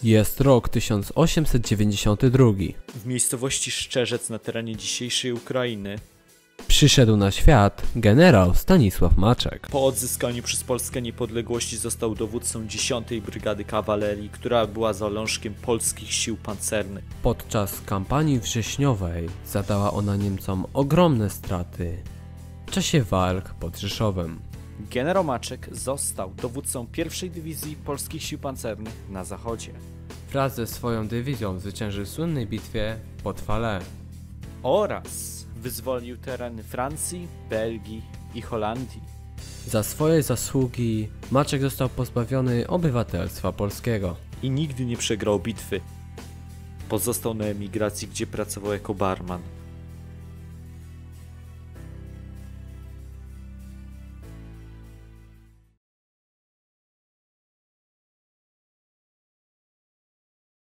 Jest rok 1892. W miejscowości Szczerzec na terenie dzisiejszej Ukrainy Przyszedł na świat generał Stanisław Maczek. po odzyskaniu przez Polskę niepodległości został dowódcą 10. Brygady Kawalerii, która była zalążkiem polskich sił pancernych. Podczas kampanii wrześniowej zadała ona Niemcom ogromne straty w czasie walk pod Rzeszowem. Generał Maczek został dowódcą 1. Dywizji Polskich Sił Pancernych na zachodzie Wraz ze swoją dywizją zwyciężył w słynnej bitwie pod Falaise. oraz wyzwolił tereny Francji, Belgii i Holandii. Za swoje zasługi Maczek został pozbawiony obywatelstwa polskiego. I nigdy nie przegrał bitwy. Pozostał na emigracji, gdzie pracował jako barman.